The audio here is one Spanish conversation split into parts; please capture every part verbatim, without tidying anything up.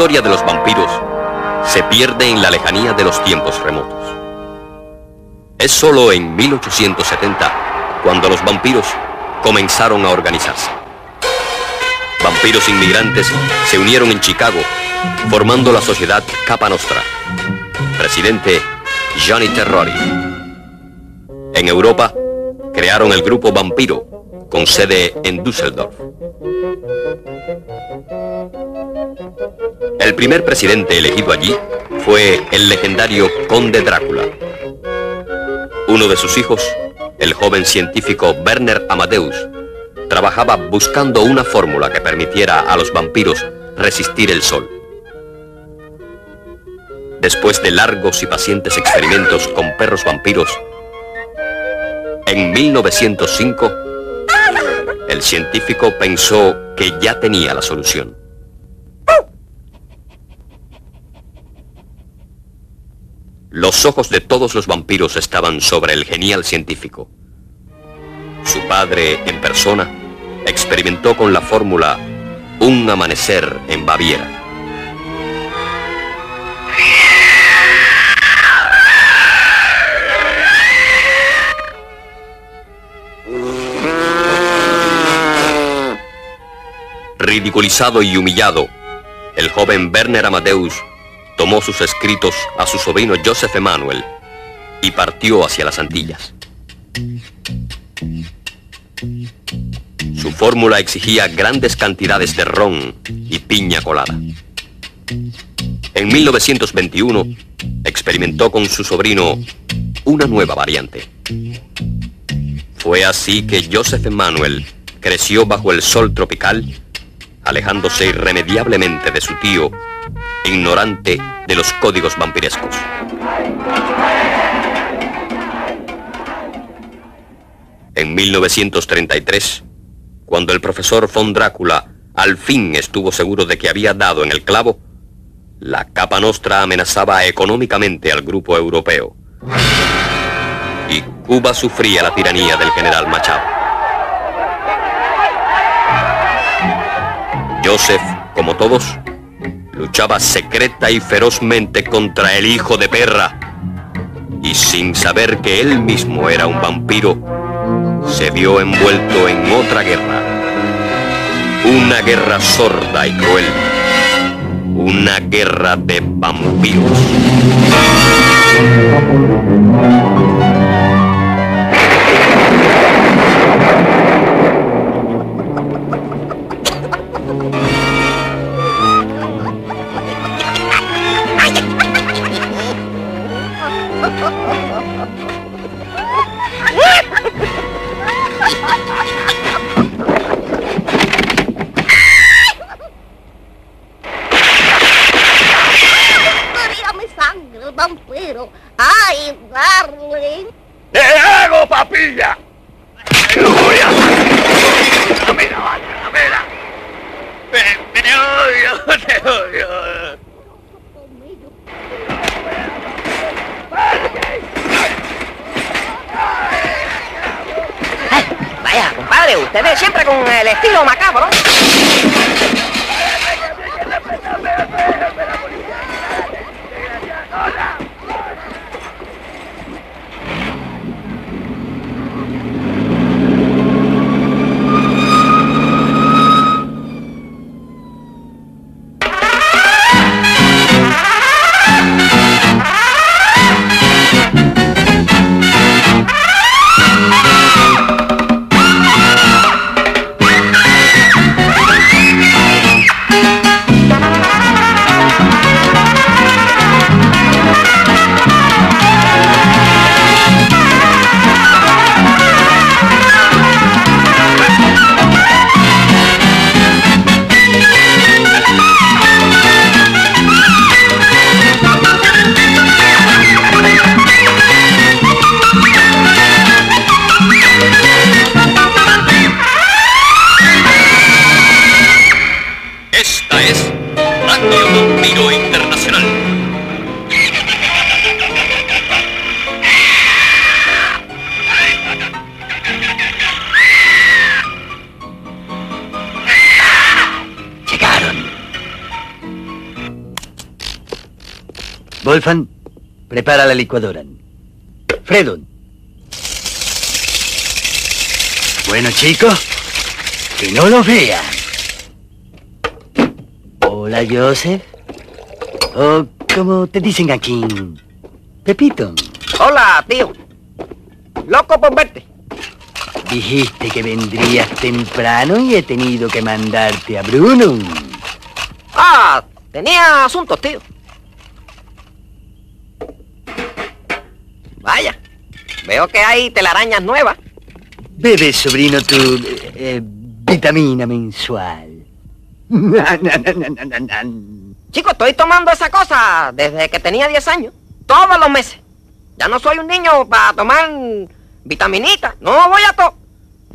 historia de los vampiros se pierde en la lejanía de los tiempos remotos. Es solo en mil ochocientos setenta cuando los vampiros comenzaron a organizarse. Vampiros inmigrantes se unieron en Chicago, formando la sociedad Kappa Nostra. Presidente Gianni Terrori. En Europa, crearon el grupo Vampiro, con sede en Düsseldorf. El primer presidente elegido allí fue el legendario Conde Drácula. Uno de sus hijos, el joven científico Werner Amadeus, trabajaba buscando una fórmula que permitiera a los vampiros resistir el sol. Después de largos y pacientes experimentos con perros vampiros, en mil novecientos cinco, el científico pensó que ya tenía la solución. Los ojos de todos los vampiros estaban sobre el genial científico. Su padre, en persona, experimentó con la fórmula Un amanecer en Baviera. Ridiculizado y humillado, el joven Werner Amadeus tomó sus escritos a su sobrino Joseph Emanuel y partió hacia las Antillas. Su fórmula exigía grandes cantidades de ron y piña colada. En mil novecientos veintiuno experimentó con su sobrino una nueva variante. Fue así que Joseph Emanuel creció bajo el sol tropical, alejándose irremediablemente de su tío, ignorante de los códigos vampirescos. En mil novecientos treinta y tres, cuando el profesor von Drácula al fin estuvo seguro de que había dado en el clavo, la Kappa Nostra amenazaba económicamente al grupo europeo. Y Cuba sufría la tiranía del general Machado. Joseph, como todos, luchaba secreta y ferozmente contra el hijo de perra, y sin saber que él mismo era un vampiro, se vio envuelto en otra guerra. Una guerra sorda y cruel. Una guerra de vampiros. Vampiro. ¡Ay, darling! ¡Te hago, papilla! ¡Te lo voy a hacer! ¡No, mira, vaya, mira! ¡Te, te odio, te odio! Ay, vaya, compadre, ustedes siempre con el estilo macabro. Wolfgang, prepara la licuadora. Fredon. Bueno, chicos, que no lo vean. Hola, Joseph. O como te dicen aquí, Pepito. Hola, tío. Loco por verte. Dijiste que vendrías temprano y he tenido que mandarte a Bruno. Ah, tenía asuntos, tío. Vaya, veo que hay telarañas nuevas. Bebe, sobrino, tu eh, eh, vitamina mensual. Chico, estoy tomando esa cosa desde que tenía diez años. Todos los meses. Ya no soy un niño para tomar vitaminita. No voy a to...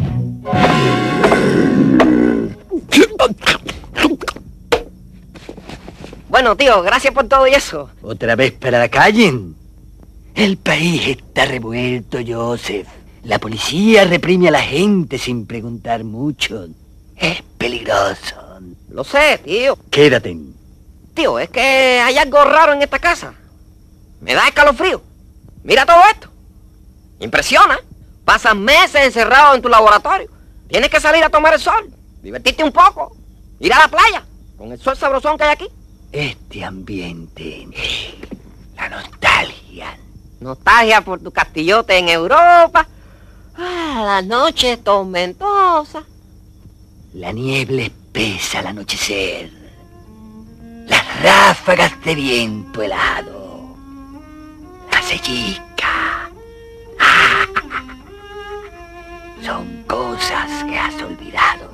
Bueno, tío, gracias por todo y eso. ¿Otra vez para la calle? El país está revuelto, Joseph. La policía reprime a la gente sin preguntar mucho. Es peligroso. Lo sé, tío. Quédate. Tío, es que hay algo raro en esta casa. Me da escalofrío. Mira todo esto. Impresiona. Pasas meses encerrado en tu laboratorio. Tienes que salir a tomar el sol, divertirte un poco, ir a la playa, con el sol sabrosón que hay aquí. Este ambiente, la nostalgia. Nostalgia por tu castillote en Europa. Ah, la noche tormentosa. La niebla espesa al anochecer. Las ráfagas de viento helado. La sellica. Ah, son cosas que has olvidado.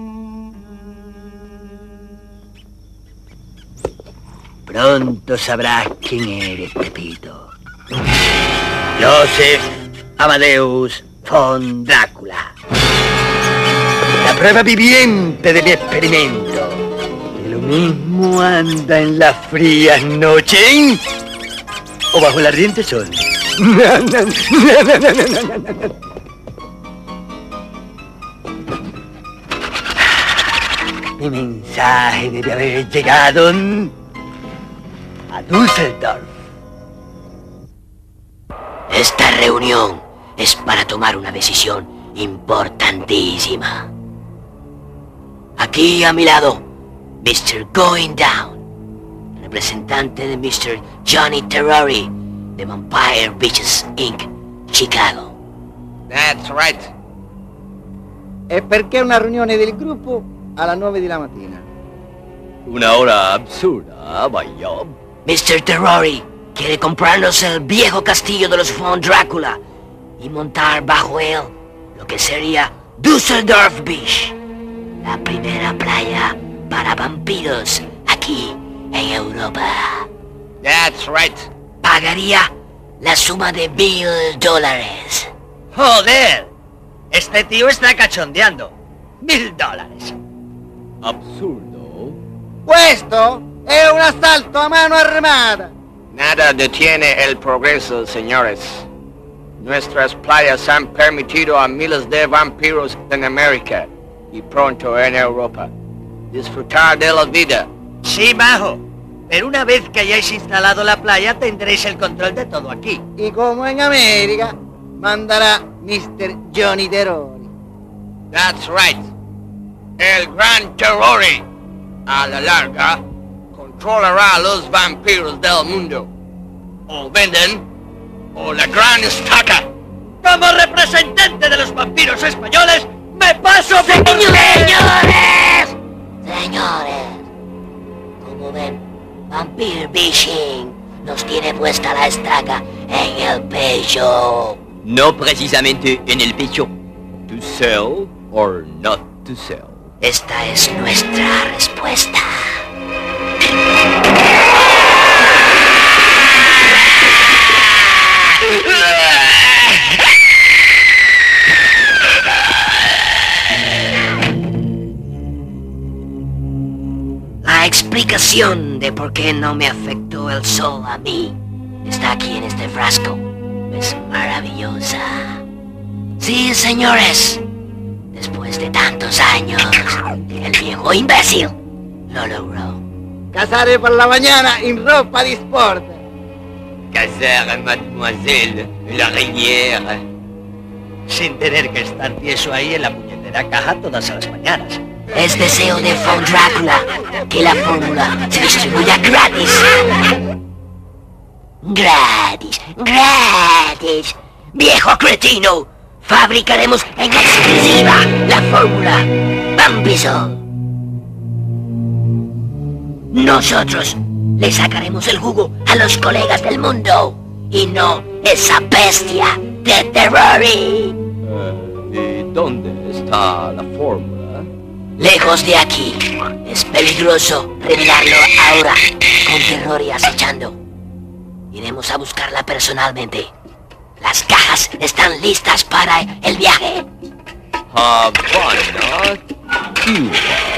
Pronto sabrás quién eres, Pepito. Joseph Amadeus von Drácula. La prueba viviente de mi experimento. Que lo mismo anda en las frías noches o bajo el ardiente sol. Mi mensaje debe haber llegado a Düsseldorf. Esta reunión es para tomar una decisión importantísima. Aquí a mi lado, mister Going Down, representante de mister Johnny Terrori, de Vampire Bitches incorporated, Chicago. That's right. E perché una riunione del gruppo alle nove della mattina? Una hora absurda, vaya. mister Terrori quiere comprarnos el viejo castillo de los von Drácula y montar bajo él lo que sería Düsseldorf Beach, la primera playa para vampiros aquí en Europa. That's right. Pagaría la suma de mil dólares. ¡Joder! Este tío está cachondeando. Mil dólares. Absurdo. Questo è un assalto a mano armata. Nada detiene el progreso, señores. Nuestras playas han permitido a miles de vampiros en América y pronto en Europa disfrutar de la vida. Sí, majo. Pero una vez que hayáis instalado la playa, tendréis el control de todo aquí. Y como en América, mandará mister Johnny Terrori. That's right. El gran Terrori, a la larga, controlará a los vampiros del mundo. O venden, o la gran estaca. Como representante de los vampiros españoles, me paso por... ¡Señores! Señores, como ven, Vampire Bishing nos tiene puesta la estaca en el pecho. No precisamente en el pecho. To sell or not to sell. Esta es nuestra respuesta. La explicación de por qué no me afectó el sol a mí está aquí en este frasco. Es maravillosa. Sí, señores. Después de tantos años, el viejo imbécil lo logró. Casare per la mañana in ropa di sport. que hacer, mademoiselle la Rivière. Sin tener que estar tieso ahí en la puñetera caja todas las mañanas. Es deseo de Von Drácula que la fórmula se distribuya gratis. Gratis, gratis. Viejo cretino, fabricaremos en exclusiva la fórmula Vampisol. Nosotros le sacaremos el jugo a los colegas del mundo y no esa bestia de Terrory. ¿Y dónde está la fórmula? Lejos de aquí. Es peligroso revelarlo ahora, con Terrory acechando. Iremos a buscarla personalmente. Las cajas están listas para el viaje. Havana, Cuba.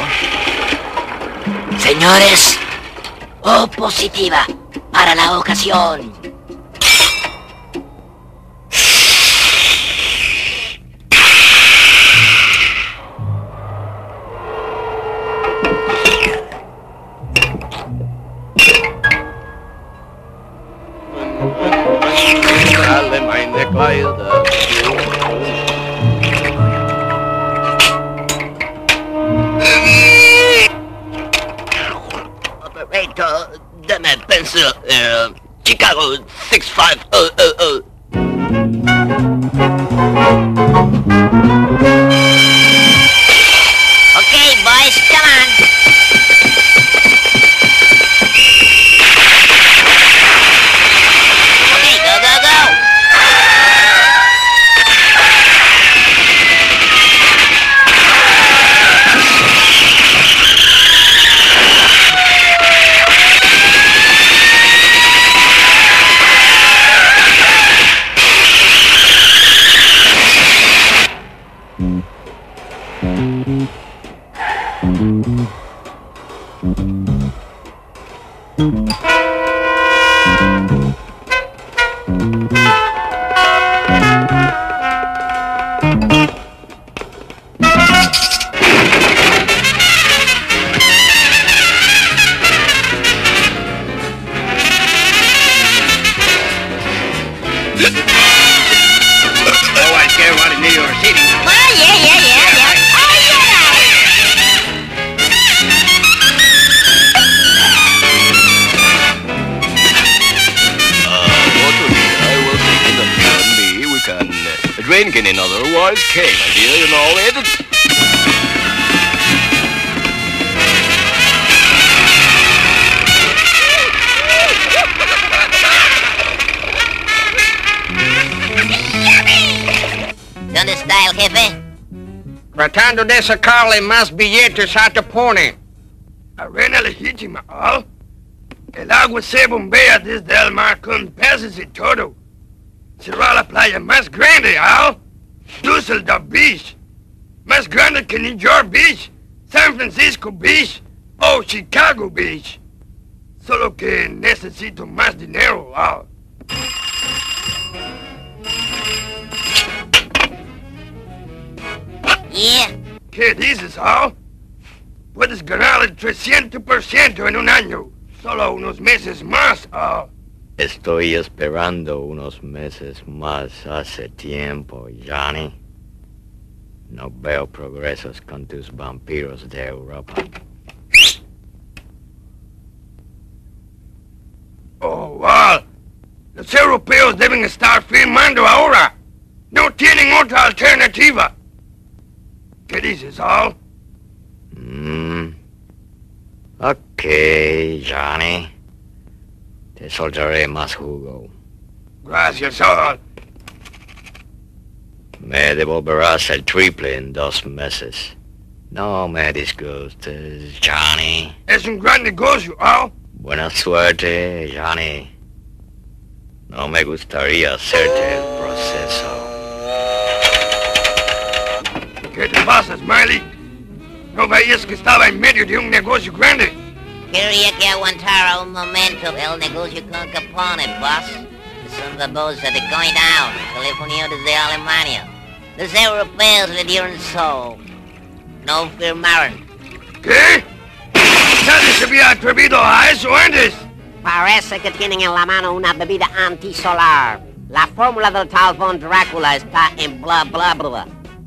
Señores, O positiva para la ocasión. Operator, dame pencil, uh, Chicago six five oh oh oh. Okay, boys, come on. Okay, go, go, go. Drinking, in other words, came, idea, you know it. ¿Dónde está el jefe? Tratando de sacarle más billetes a Tapone. Arena legítima, ¿ah? El agua se bombea desde el mar con peces y todo. Será la playa más grande, ¿ah? Düsseldorf Beach. Más grande que New York Beach, San Francisco Beach o Chicago Beach. Solo que necesito más dinero, ¿ah? Yeah. ¿Qué dices, ah? Puedes ganar el trescientos por ciento en un año. Solo unos meses más, ah. Estoy esperando unos meses más hace tiempo, Johnny. No veo progresos con tus vampiros de Europa. Oh, wow. Los europeos deben estar firmando ahora. No tienen otra alternativa. ¿Qué dices, Al? Mm. Ok, Johnny. Te soltaré más jugo. Gracias, Al. Me devolverás el triple en dos meses. No me disgustes, Johnny. Es un gran negocio, Al. Buena suerte, Johnny. No me gustaría hacerte el proceso. ¿Qué te pasa, Smiley? ¿No veías que estaba en medio de un negocio grande? Quería que aguantara un momento el negocio con Capone, boss. Son babosas de going down, telefonía desde Alemania. Los europeos le dieron sol. No firmaron. ¿Qué? Nadie se había atrevido a eso antes. Parece que tienen en la mano una bebida antisolar. La fórmula del tal Von Drácula está en bla bla bla.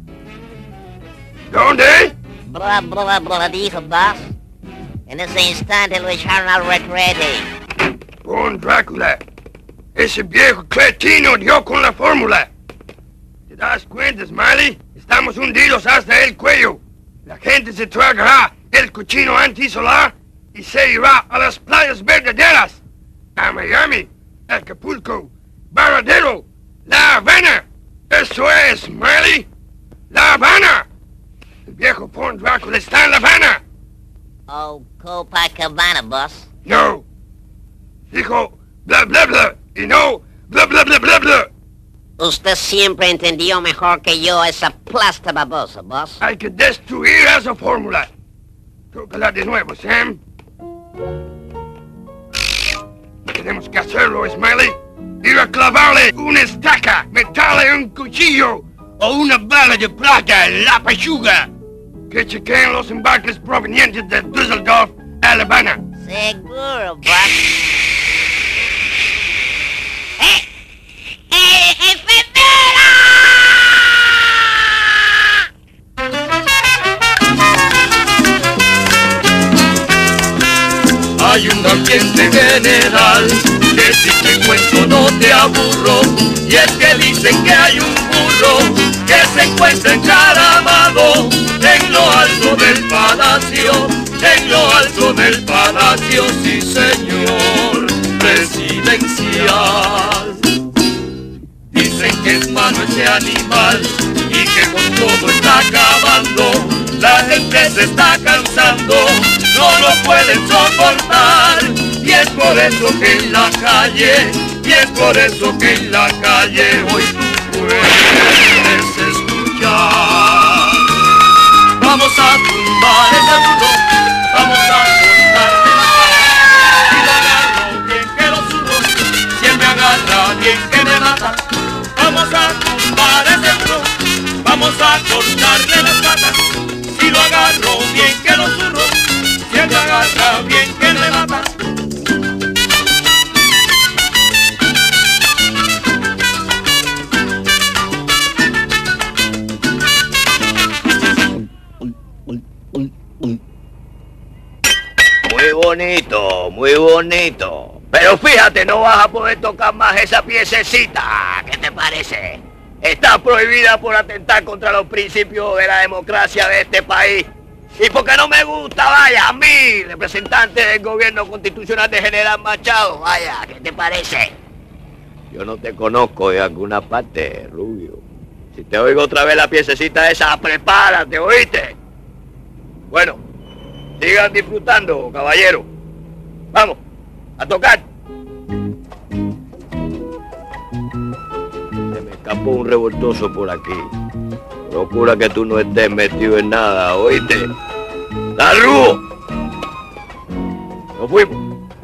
¿Dónde? Bla bla bla, dijo boss. En ese instante lo echaron al retrete. Von Drácula. Ese viejo cretino dio con la fórmula. ¿Te das cuenta, Smiley? Estamos hundidos hasta el cuello. La gente se tragará el cochino antisolar y se irá a las playas verdaderas. A Miami, Acapulco, Varadero, La Habana. Eso es, Smiley. La Habana. El viejo Von Drácula está en La Habana. Oh, Copacabana, boss. No. Dijo bla bla bla y no bla bla bla bla bla. Usted siempre entendió mejor que yo esa plasta babosa, boss. Hay que destruir esa fórmula. Tócala de nuevo, Sam. Tenemos que hacerlo, Smiley. Ir a clavarle una estaca, meterle un cuchillo o una bala de plata en la pechuga. Que chequeen los embarques provenientes de Düsseldorf a La Habana. Seguro, boss. ¡Eh! ¡Eh! ¡Enfermera! Hay un ambiente general, que si te cuento no te aburro, y es que dicen que hay un burro que se encuentra encaramado en lo alto del palacio, en lo alto del palacio, sí señor, presidencial. Dicen que es malo ese animal y que con todo está acabando, la gente se está cansando, no lo pueden soportar, y es por eso que en la calle, y es por eso que en la calle hoy tú puedes escuchar. Vamos a tumbar ese burro, vamos a cortarle la cara, si lo agarro bien que lo zurro, si él me agarra bien que me mata. Vamos a tumbar ese burro, vamos a cortarle las patas, si lo agarro bien que lo zurro, si él me agarra bien que me mata. Muy bonito, muy bonito. Pero fíjate, no vas a poder tocar más esa piececita. ¿Qué te parece? Está prohibida por atentar contra los principios de la democracia de este país. Y porque no me gusta, vaya, a mí, representante del gobierno constitucional de General Machado, vaya, ¿qué te parece? Yo no te conozco de alguna parte, Rubio. Si te oigo otra vez la piececita esa, prepárate, ¿oíste? Bueno, sigan disfrutando, caballero. Vamos, a tocar. Se me escapó un revoltoso por aquí. Procura que tú no estés metido en nada, ¿oíste? ¡Largo! Nos fuimos.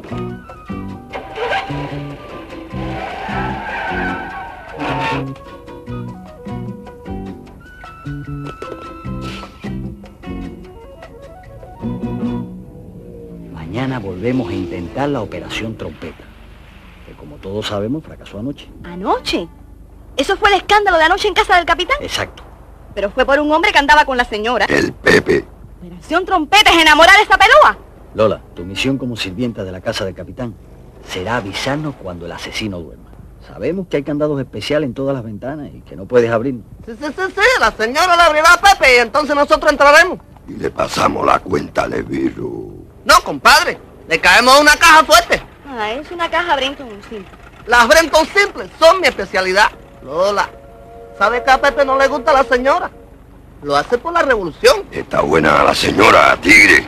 Mañana volvemos a intentar la operación Trompeta, que como todos sabemos fracasó anoche. ¿Anoche? ¿Eso fue el escándalo de anoche en casa del capitán? Exacto. Pero fue por un hombre que andaba con la señora. El Pepe. ¿Operación Trompeta es enamorar a esa pelúa? Lola, tu misión como sirvienta de la casa del capitán será avisarnos cuando el asesino duerma. Sabemos que hay candados especiales en todas las ventanas y que no puedes abrir. Sí, sí, sí, sí, la señora le abrirá a Pepe y entonces nosotros entraremos. Y le pasamos la cuenta al Leviru. No, compadre, le caemos una caja fuerte. Ah, es una caja Brenton simple. Las Brenton simples son mi especialidad. Lola, ¿sabe que a Pepe no le gusta la señora? Lo hace por la revolución. Está buena la señora, tigre.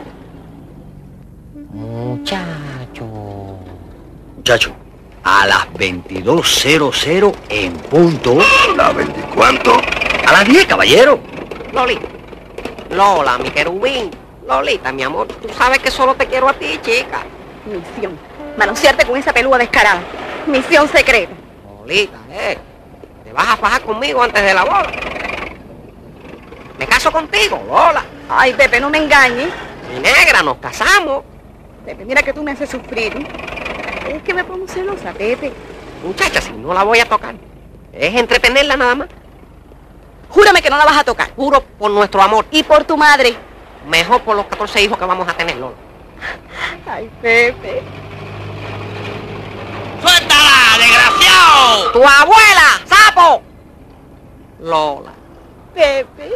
Muchacho. Muchacho, a las veintidós cero cero en punto. ¿La veinte cuánto? A las diez, caballero. Lolita. Lola, mi querubín. Lolita, mi amor, tú sabes que solo te quiero a ti, chica. Misión. Manosearte con esa pelúa descarada. Misión secreta. Lolita, eh. Te vas a fajar conmigo antes de la boda. Me caso contigo, Lola. Ay, Pepe, no me engañes. Mi negra, nos casamos. Pepe, mira que tú me haces sufrir. Es que me pongo celosa, Pepe. Muchacha, si no la voy a tocar, es entretenerla nada más. Júrame que no la vas a tocar. Juro por nuestro amor. Y por tu madre. Mejor por los catorce hijos que vamos a tener, Lola. Ay, Pepe. ¡Suéltala, desgraciado! ¡Tu abuela, sapo! Lola. Pepe.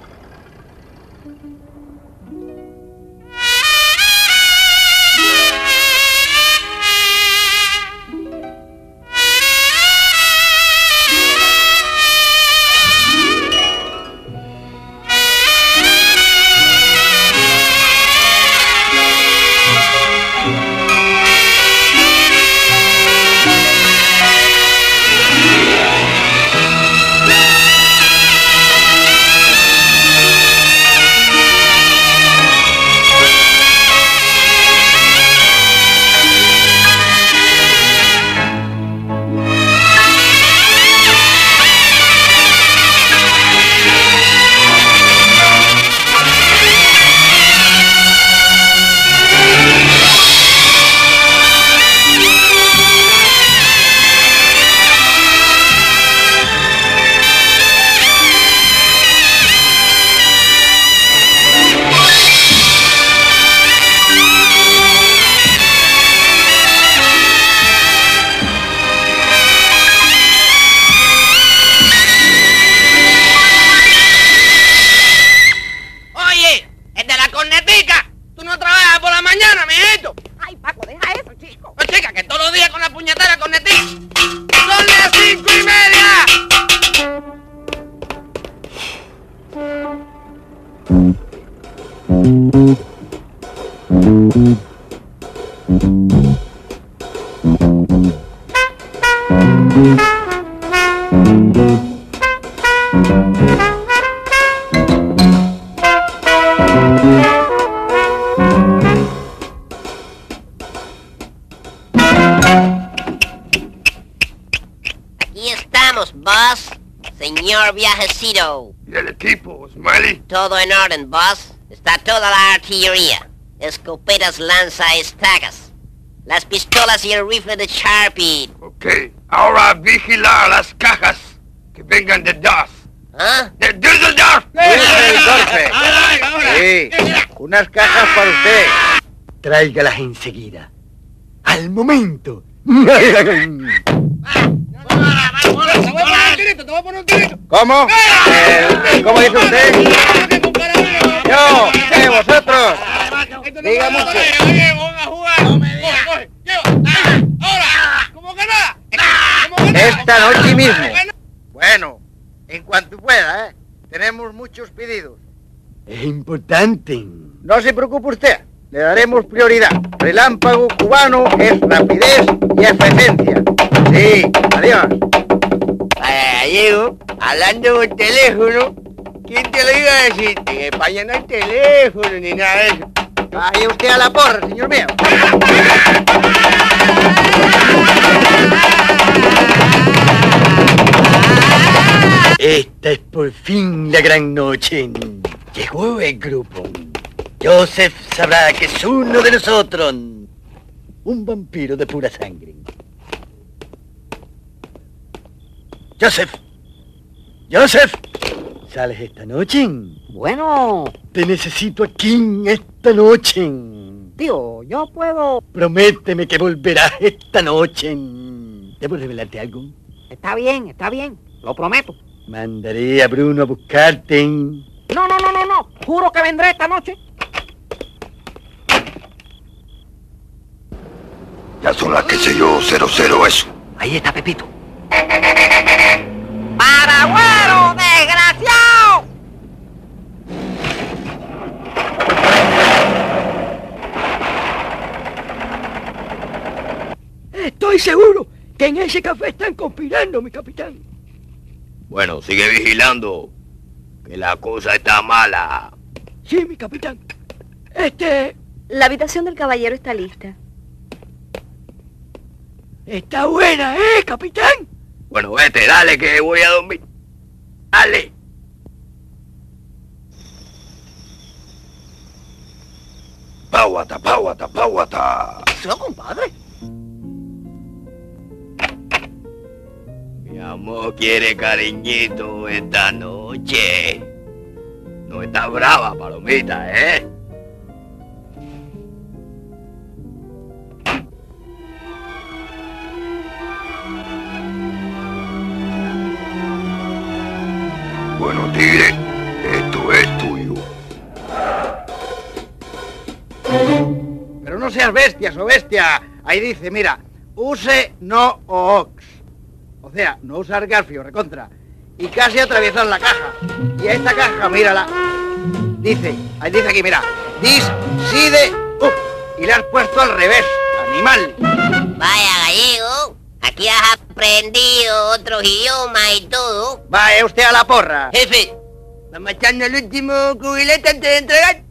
Aquí estamos, boss. Señor viajecito. ¿Y el equipo, Smiley? Todo en orden, boss. Está toda la artillería. Escopetas, lanza, estacas. Las pistolas y el rifle de Sharpie. Ok, ahora vigilar las cajas que vengan de Dust. ¿Ah? ¡De Düsseldorf! Sí, unas cajas para usted. Tráigalas enseguida. Al momento. ¿Cómo? Eh, ¿Cómo dice usted? Yo, ¿qué, vosotros? Dígame usted. Esta noche mismo. Bueno, en cuanto pueda, ¿eh? Tenemos muchos pedidos. Es importante. No se preocupe usted. Le daremos prioridad. Relámpago cubano es rapidez y eficiencia. Sí, adiós. Para Gallego, hablando por teléfono, ¿quién te lo iba a decir? En España no hay teléfono ni nada de eso. Vaya usted a la porra, señor mío. Esta es por fin la gran noche. Llegó el grupo. Joseph sabrá que es uno de nosotros. Un vampiro de pura sangre. Joseph. Joseph. ¿Sales esta noche? Bueno, Te necesito aquí esta noche. tío, yo puedo... Prométeme que volverás esta noche. ¿Debo revelarte algo? Está bien, está bien, lo prometo. Mandaré a Bruno a buscarte. No, no, no, no, no, juro que vendré esta noche. Ya son las que sé yo, cero cero eso. Ahí está Pepito. ¡Paragüero, desgraciado! Estoy seguro que en ese café están conspirando, mi capitán. Bueno, sigue vigilando, que la cosa está mala. Sí, mi capitán. Este... La habitación del caballero está lista. Está buena, ¿eh, capitán? Bueno, vete, dale, que voy a dormir. Dale. Páuata, páuata, páuata. ¿Eso, compadre? ¿Cómo quiere cariñito esta noche? No está brava, palomita, ¿eh? Bueno, tigre, esto es tuyo. Pero no seas bestias o bestia. Ahí dice, mira, use no ox. O sea, no usar garfio, recontra. Y casi atraviesas la caja. Y a esta caja, mírala. Dice, ahí dice aquí, mira, dis, side, up. Y le has puesto al revés, animal. Vaya, gallego. Aquí has aprendido otros idiomas y todo. Vaya usted a la porra. Jefe, vamos echando el último cubilete antes de entregar.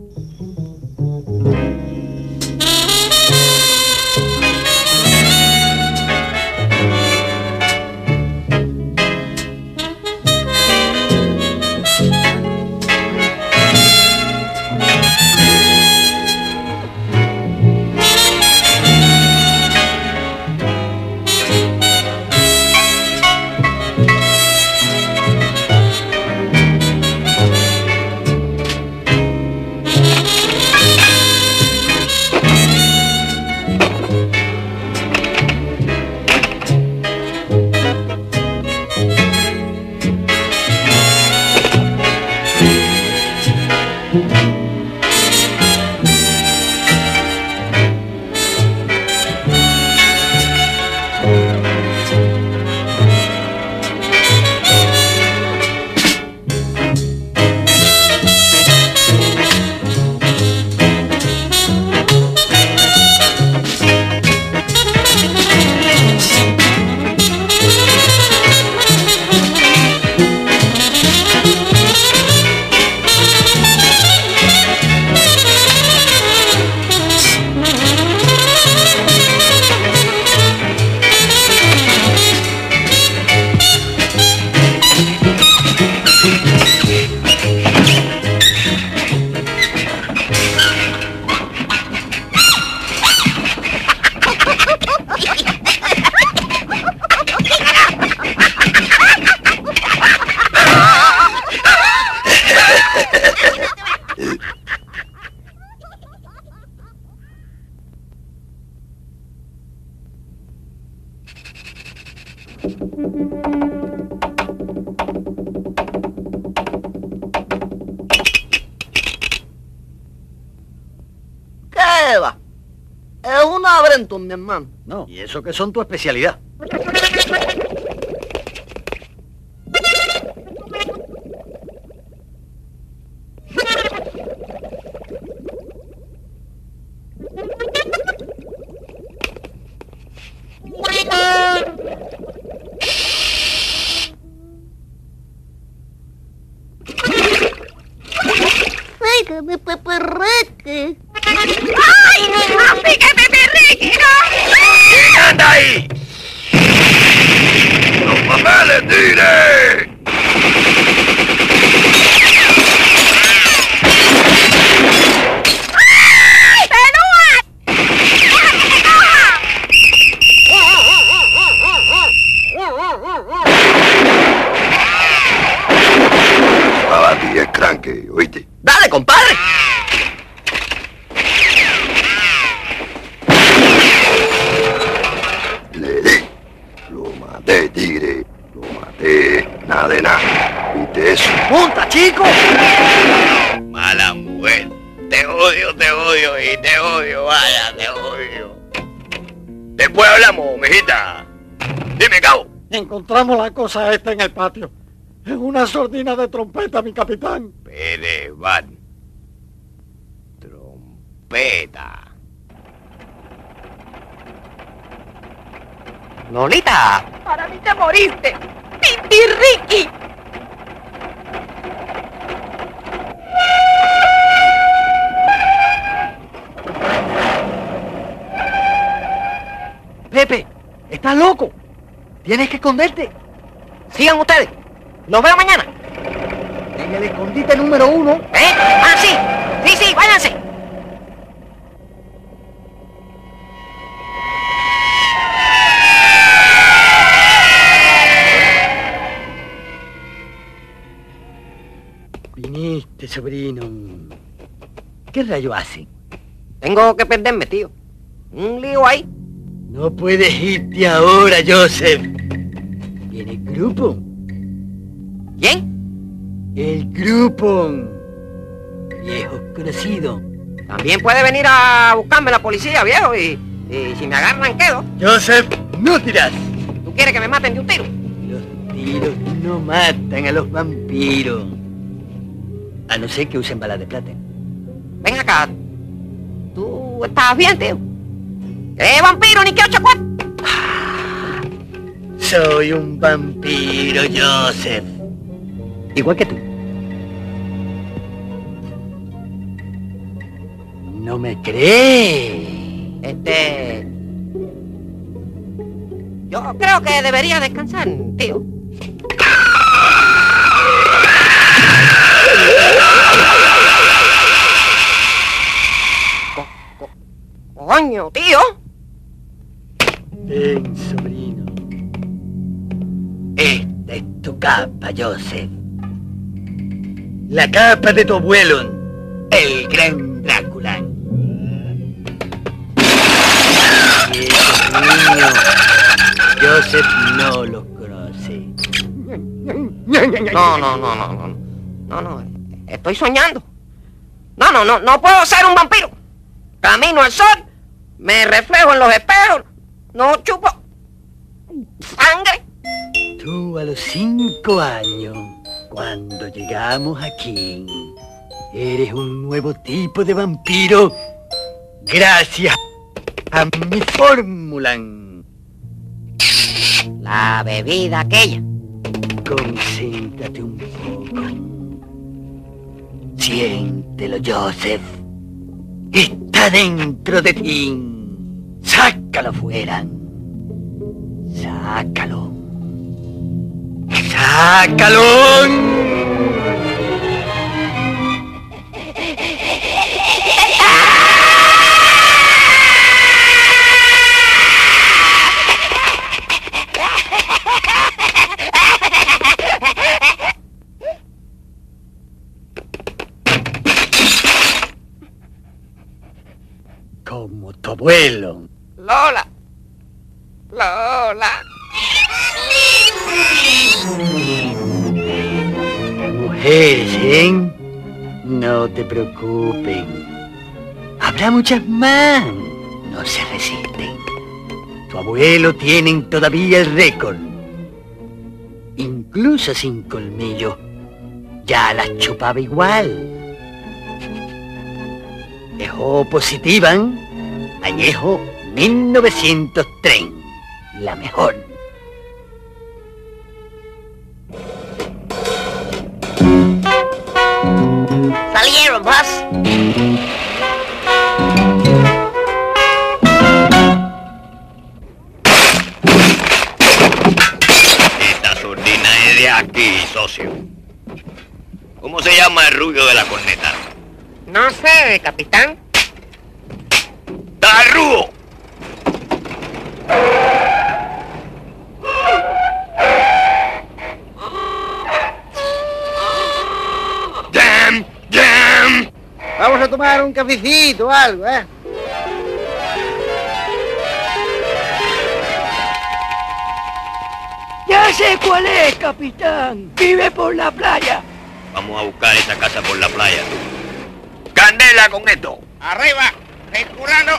¿Qué va? Es una Brenton, mi hermano. No, y eso que son tu especialidad. ¡Ay, que me peperreque! ¡Ay, papi, que me peperreque! ¿Quién anda ahí? ¡Los papeles, tigre! ¡Ay, pelúa! ¡Déjame que te coja! Para ti es cranque, ¿oíste? ¡Dale, compadre! Le di. Lo maté, tigre. Lo maté. Nada de nada. ¿Viste eso? ¡Monta, chico! Mala mujer. Te odio, te odio y te odio, vaya, te odio. Después hablamos, mijita. Dime, cabo. Encontramos la cosa esta en el patio. Es una sordina de trompeta, mi capitán. Pérez Van. Trompeta. Lolita. Para mí te moriste. ¡Pipirriqui! Pepe, ¿estás loco? Tienes que esconderte. Sigan ustedes. Nos vemos mañana. En el escondite número uno. ¿Eh? Ah, sí. Sí, sí, váyanse. Viniste, sobrino. ¿Qué rayo hace? Tengo que perderme, tío. Un lío ahí. No puedes irte ahora, Joseph. Viene el grupo. ¿Quién? El grupo. Viejo conocido. También puede venir a buscarme la policía, viejo, y, y si me agarran quedo. Joseph, no tiras. ¿Tú quieres que me maten de un tiro? Los tiros no matan a los vampiros. A no ser que usen balas de plata. Ven acá. ¿Tú estás bien, tío? ¿Qué vampiro ni qué ocho cuatro? Soy un vampiro, Joseph. Igual que tú. ¿No me crees? Este... Yo creo que debería descansar, tío. Co co ¡Coño, tío! Ven, sobrino. Esta es tu capa, Joseph. La capa de tu abuelo, el gran Drácula. Y esos niños, Joseph no los conoce. No, no, no, no, no. No, no. Estoy soñando. No, no, no. No puedo ser un vampiro. Camino al sol. Me reflejo en los espejos. No chupo sangre. Tú a los cinco años, cuando llegamos aquí, eres un nuevo tipo de vampiro gracias a mi fórmula. La bebida aquella. Concéntrate un poco. Siéntelo, Joseph. Está dentro de ti. Sácalo fuera. Sácalo. ¡Sácalo! Como tu abuelo. Lola. Lola. Mujeres, ¿eh? No te preocupen. Habrá muchas más. No se resisten. Tu abuelo tiene todavía el récord. Incluso sin colmillo. Ya las chupaba igual. Ejo positiva, añejo mil novecientos tres. La mejor. Salieron, boss. Esta sordina es de aquí, socio. ¿Cómo se llama el rubio de la corneta? No sé, capitán. ¡Tarrugo! ¡Jam! ¡Jam! Vamos a tomar un cafecito o algo, ¿eh? Ya sé cuál es, capitán. Vive por la playa. Vamos a buscar esa casa por la playa. ¡Candela con esto! ¡Arriba! ¡Circulando!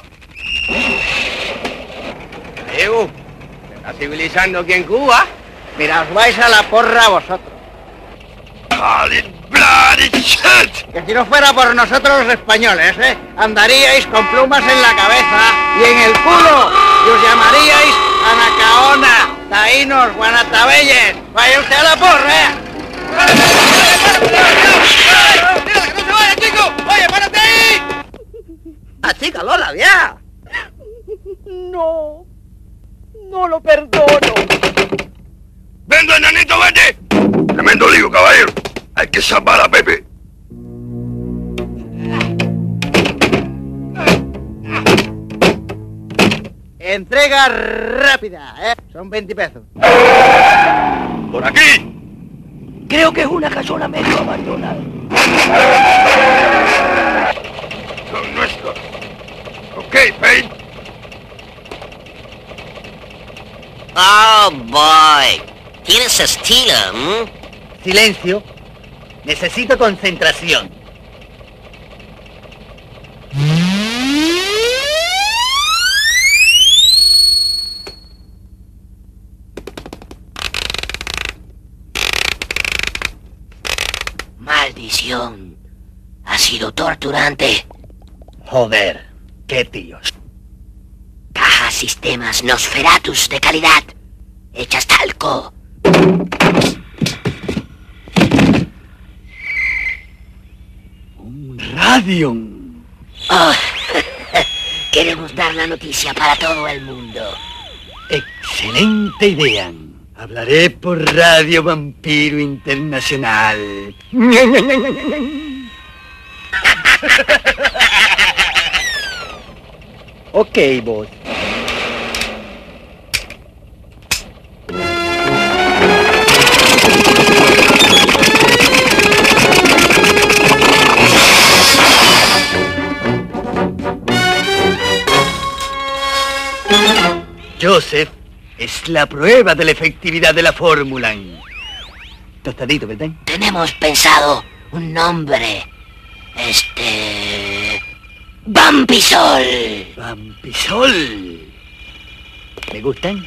Diego, ¿se está civilizando aquí en Cuba? Mira, os vais a la porra vosotros. Bloody, bloody shit! Que si no fuera por nosotros los españoles, ¿eh? Andaríais con plumas en la cabeza y en el culo. Y os llamaríais Anacaona, Taínos, Guanatabelles. Vaya usted a la porra, ¿eh? ¡Que no se vaya, chico! ¡Oye, párate ahí! ¡Ah, chica, Lola, vieja! No, no lo perdono. ¡Venga, enanito, vete! Tremendo lío, caballero. Hay que salvar a Pepe. Entrega rápida, ¿eh? Son veinte pesos. ¡Por aquí! Creo que es una casona medio abandonada. Son nuestros. Ok, Pete. Oh, boy. Tienes estilo, ¿m? Silencio. Necesito concentración. Maldición. Ha sido torturante. Joder, qué tíos. Caja sistemas Nosferatus de calidad. Hechas talco. Un Radium. Oh, queremos dar la noticia para todo el mundo. Excelente idea. Hablaré por Radio Vampiro Internacional. Ok, boss. Joseph es la prueba de la efectividad de la fórmula. Tostadito, ¿verdad? Tenemos pensado un nombre. Este... Vampisol. Vampisol. ¿Me gustan?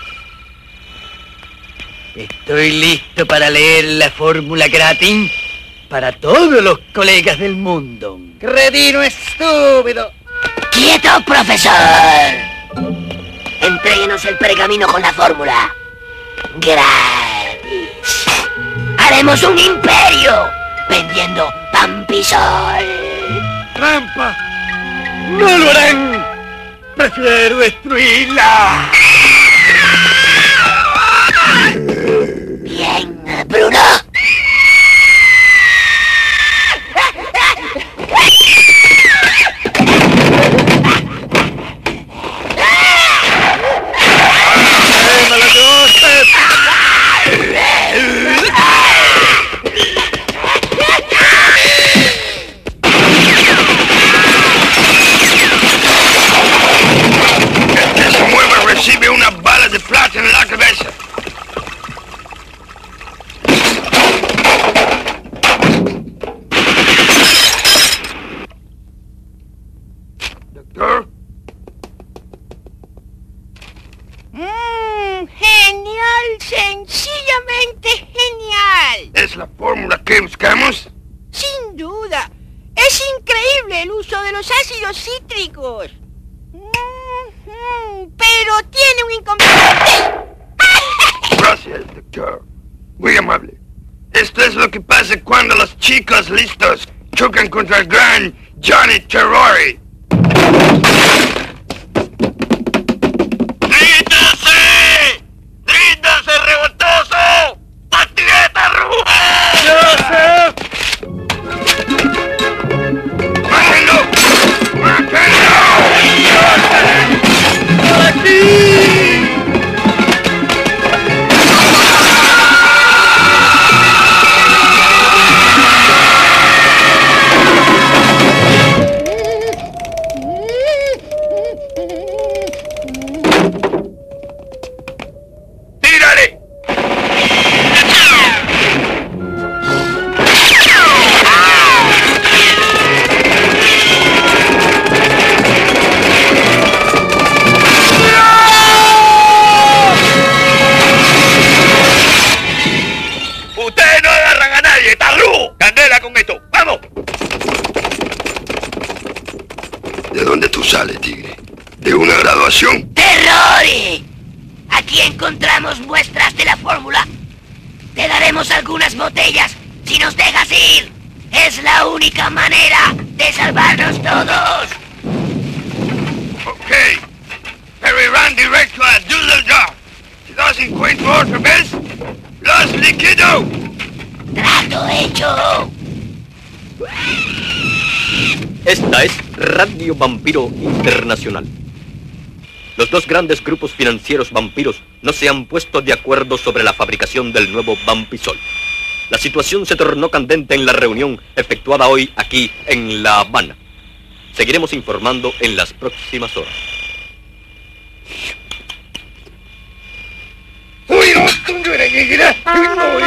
Estoy listo para leer la fórmula gratis para todos los colegas del mundo. ¡Cretino estúpido! ¡Quieto, profesor! Entréguenos el pergamino con la fórmula. Gratis. Haremos un imperio vendiendo Vampisol. ¡Trampa! ¡No lo harán! ¡Prefiero destruirla! Bien, Bruno. Recibe una bala de plata en la cabeza. Doctor. Mmm, genial, sencillamente genial. ¿Es la fórmula que buscamos? Sin duda. Es increíble el uso de los ácidos cítricos. Pero tiene un inconveniente. Gracias, doctor. Muy amable. Esto es lo que pasa cuando los chicos listos chocan contra el gran Johnny Terrori. ¡Ríndase! ¡Ríndase, revoltoso! ¡Patriota ruja! ¡Joseph! ¡Mátenlo! ¡Mátenlo! ¡Joseph! ¡Aquí! ¡Tírale! ¡Ustedes no agarran a nadie! ¡Tarru! ¡Candela con esto! ¡Vamos! ¿De dónde tú sales, tigre? ¿De una graduación? ¡Terrori! Aquí encontramos muestras de la fórmula. Te daremos algunas botellas si nos dejas ir. Es la única manera de salvarnos todos. Ok. Pero irán directo a Düsseldorf. Si los encuentro otra vez, los liquido. ¡Trato hecho! Esta es Radio Vampiro Internacional. Los dos grandes grupos financieros vampiros no se han puesto de acuerdo sobre la fabricación del nuevo Vampisol. La situación se tornó candente en la reunión efectuada hoy aquí en La Habana. Seguiremos informando en las próximas horas. Uy, no, tú eres negra. No,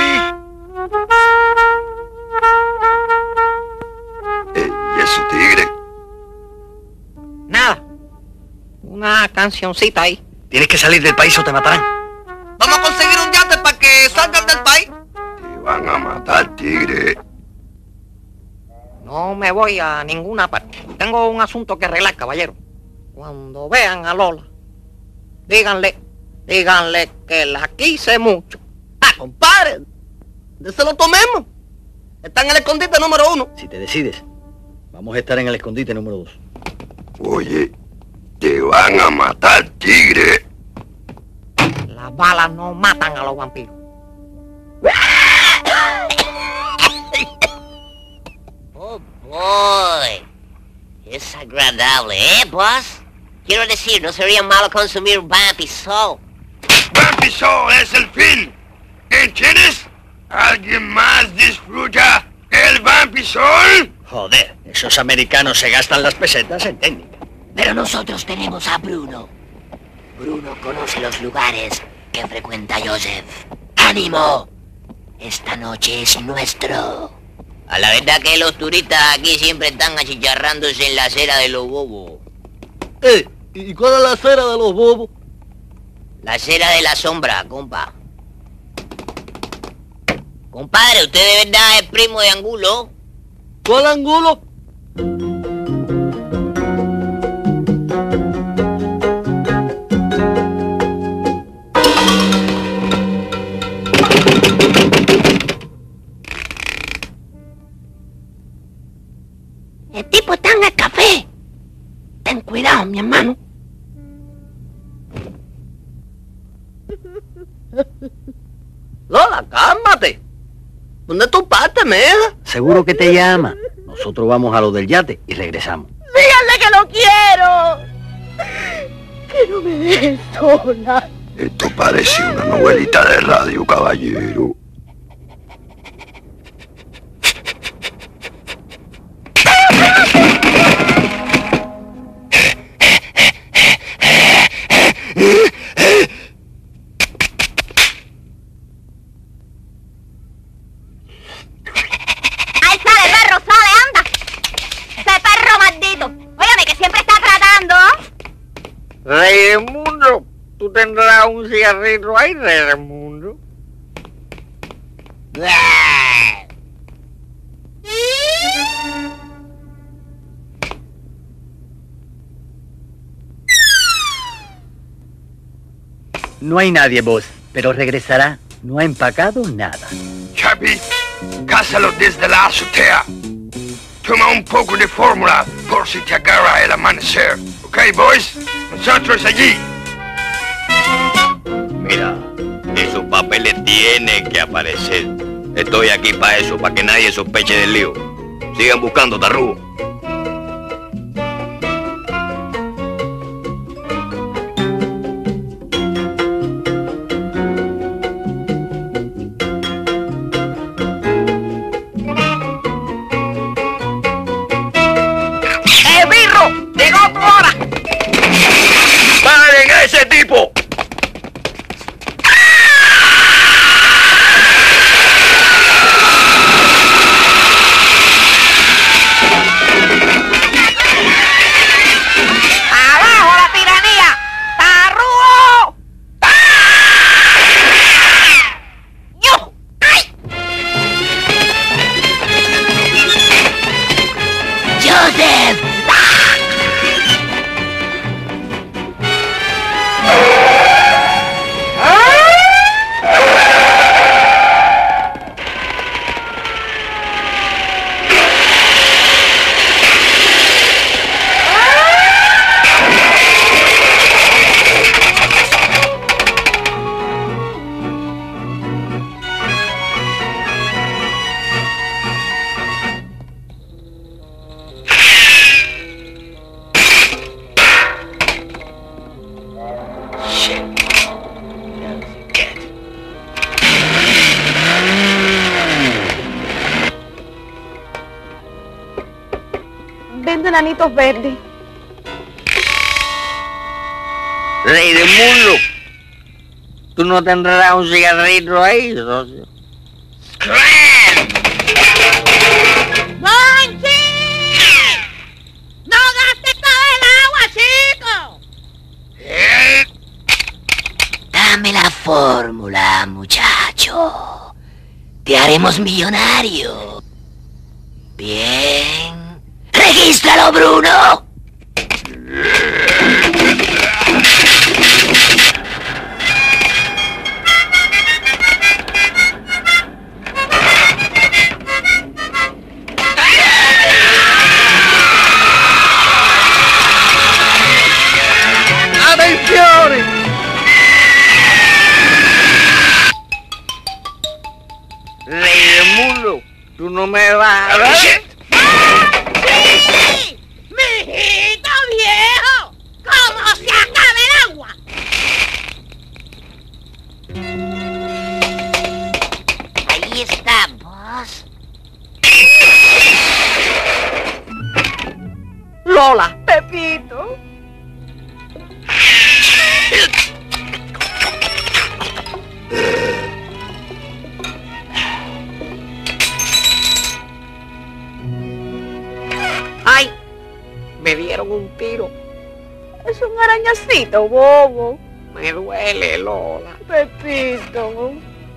eh, ¿y eso, tigre? Nada. Una cancioncita ahí. Tienes que salir del país o te matarán. Vamos a conseguir un yate para que salgan del país. Te van a matar, tigre. No me voy a ninguna parte. Tengo un asunto que arreglar, caballero. Cuando vean a Lola, díganle, díganle que la quise mucho. Ah, compadre, de se lo tomemos. Está en el escondite número uno. Si te decides, vamos a estar en el escondite número dos. Oye, te van a matar, tigre. Las balas no matan a los vampiros. Oh, boy. Es agradable, ¿eh, boss? Quiero decir, no sería malo consumir vampisol. Vampisol es el fin. ¿Entiendes? ¿Alguien más disfruta el vampisol? Joder, esos americanos se gastan las pesetas en técnica. Pero nosotros tenemos a Bruno. Bruno conoce los lugares que frecuenta Joseph. ¡Ánimo! Esta noche es nuestro. A la verdad que los turistas aquí siempre están achicharrándose en la acera de los bobos. Eh, ¿y cuál es la acera de los bobos? La acera de la sombra, compa. Compadre, ¿usted de verdad es primo de Angulo? ¿Cuál Angulo? El tipo está en el café. Ten cuidado, mi hermano. Lola, cálmate. ¿Dónde tú partes, mija? Seguro que te llama. Nosotros vamos a lo del yate y regresamos. Díganle que lo quiero. Que no me dejen sola. Esto parece una novelita de radio, caballero. ¡Ahí sale, perro! ¡Sale, anda! ¡Ese perro maldito! Óyame, que siempre está tratando. Raimundo, ¿tú tendrás un cigarrito ahí, Raimundo? No hay nadie, boss, pero regresará. No ha empacado nada. Chapi, cásalo desde la azotea. Toma un poco de fórmula por si te agarra el amanecer. ¿Ok, boys? Nosotros allí. Mira, esos papeles tienen que aparecer. Estoy aquí para eso, para que nadie sospeche del lío. Sigan buscando, tarrugo. ¡Eh, birro! ¡Llegó tu hora! ¡Paren a ese tipo! vendo enanitos verdes. Rey del mundo, ¿tú no tendrás un cigarrito ahí, socio? ¡Monchi! ¡No gastes todo el agua, chico! Dame la fórmula, muchacho. Te haremos millonario. Bien. ¡Regístralo, Bruno! ¡Atención! Rey del mundo, tú no me vas a ver. ¡Sí! ¡Mijito viejo! ¿Cómo se acaba el agua? Ahí está, boss. Lola, Pepito. ¡Ay! Me dieron un tiro. Es un arañacito, bobo. Me duele, Lola. Pepito.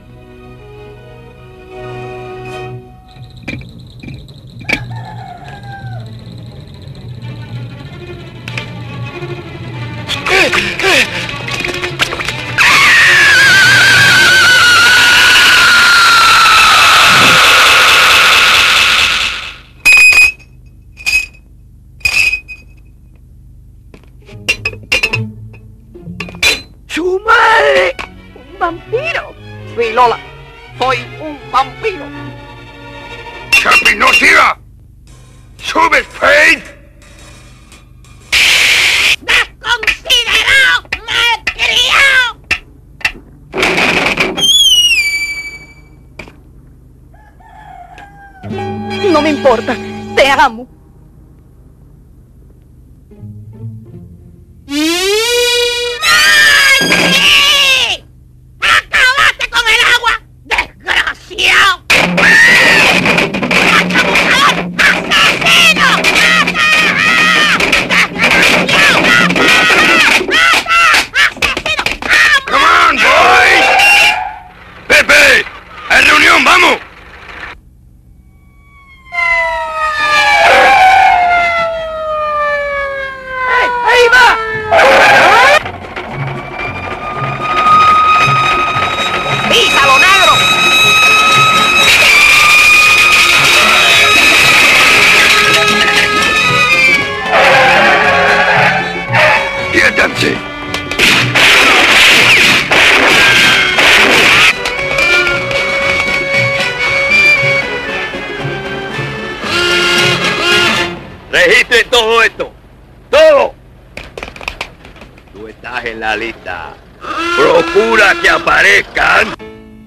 ¡Su madre! Un vampiro. Sí, Lola. Soy un vampiro. ¡Chapi, no tira! ¡Sube, Faith! ¡Desconsiderado! ¡Malcriado! No me importa. Te amo. ¡Monchi! ¡Acabaste con el agua! ¡Desgraciado! ¡Abusador! ¡Asesino! ¡Come on, boys! ¡Pepe! ¡A reunión, vamos! ¡Ahí va! ¡Písalo, negro! ¡Quédense! Registren todo esto. ¡Todo! Tú estás en la lista. Procura que aparezcan.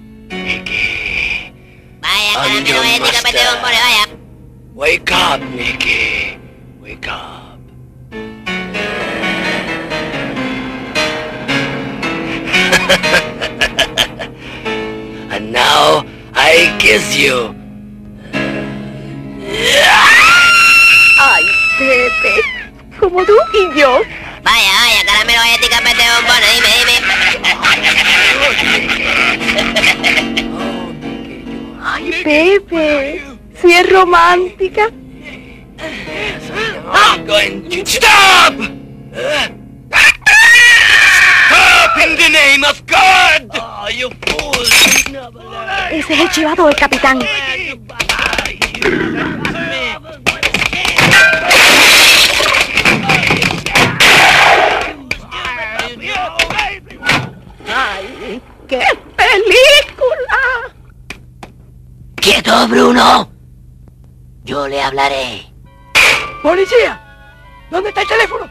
Vaya, caramelo ética, mete bombones, vaya. Wake up, Nicky. Wake up. And now I kiss you. Ay, Pepe. Como tú y yo. Vaya, vaya, caramelo ética, mete bombones, dime, dime. Ay, Pepe. Si es romántica. I'm going to stop! Stop in the name of God! Oh, you fool! Ese es el chivato del capitán. ¡Ay, qué película! ¡Quieto, Bruno! Yo le hablaré. ¡Policía! ¿Dónde está el teléfono?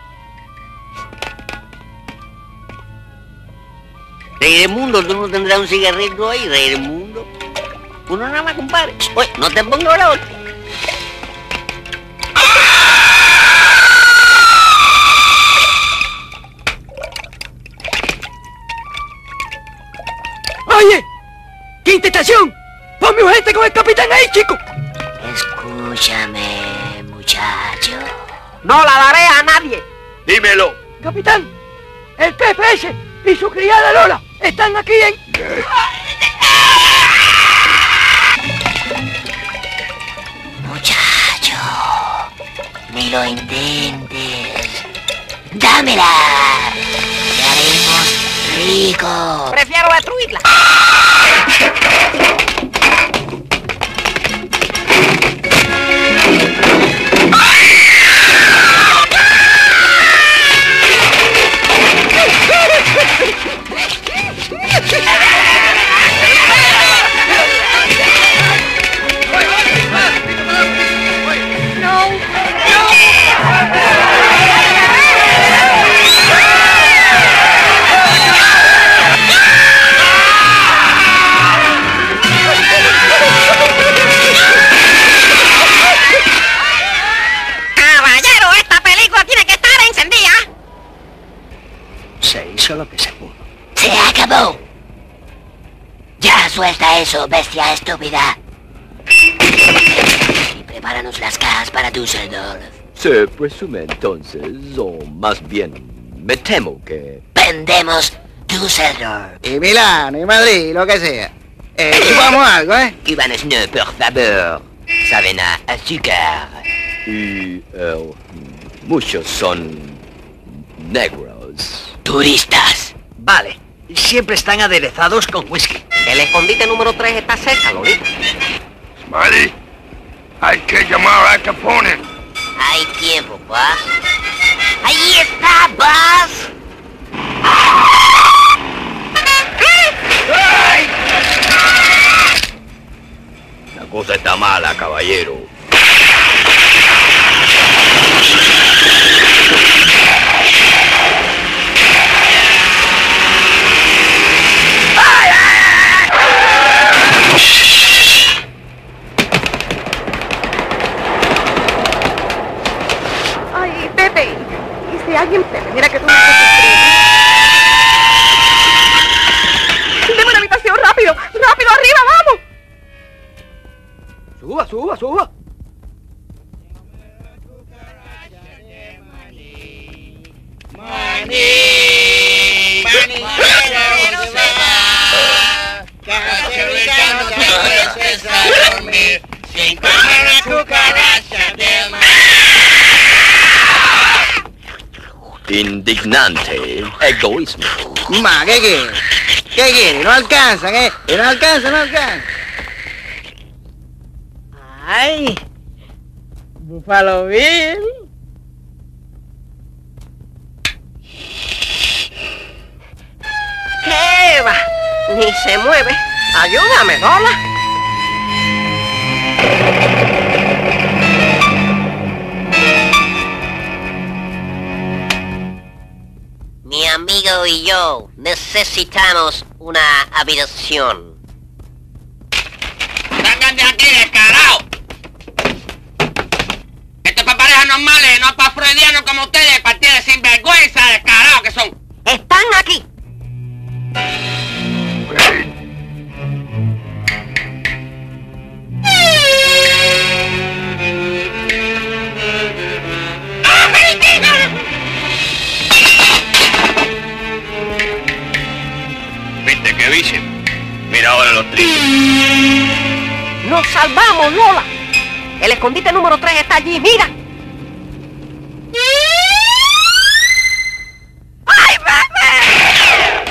Rey del mundo, tú no tendrás un cigarrito ahí, Rey del mundo. Uno nada más, compadre. Oye, no te pongo la hostia. Oye, quinta estación, ponme urgente con el capitán ahí, chico. Escúchame, muchacho. No la daré a nadie. Dímelo. Capitán, el P F S y su criada Lola están aquí en... Muchacho, ni lo intentes. ¡Dámela! ¡Te haremos rico! Prefiero destruirla. Lo que se pudo. ¡Se acabó! ¡Ya suelta eso, bestia estúpida! Y prepáranos las cajas para Düsseldorf. Se presume entonces, o más bien, me temo que... ¡Vendemos Düsseldorf! Y Milán, y Madrid, lo que sea. Eh, chupamos algo, ¿eh? Cubanos no, por favor. Saben a azúcar. Y... eh, muchos son... negros. Turistas. Vale, siempre están aderezados con whisky. El escondite número tres está cerca, Lolita. Smiley, hay que llamar a Capone. Hay tiempo, boss. ¡Ahí está, boss! La cosa está mala, caballero. Ay, Pepe. Y si alguien Pepe, mira que tú no estás sufriendo. ¡Deme una habitación, rápido! ¡Rápido, arriba, vamos! Suba, suba, suba. Maní, maní, no se va. Cacerita no te puedes a dormir sin comer la cucaracha del mar. Indignante egoísmo. Ma, ¿qué quiere? ¿Qué quiere? No alcanzan, ¿eh? Que no alcanza, no alcanza. Ay, Buffalo Bill. ¿Qué va? Ni se mueve. Ayúdame, Lola. Mi amigo y yo necesitamos una habitación. ¡Salgan de aquí, descarado! Esto es para parejas normales, no para freudianos como ustedes, partidas de sinvergüenza, descarados que son. Están aquí. ¿Viste qué dicen? Mira ahora los tristes. Nos salvamos, Lola. El escondite número tres está allí, mira. ¡Ay, bebé!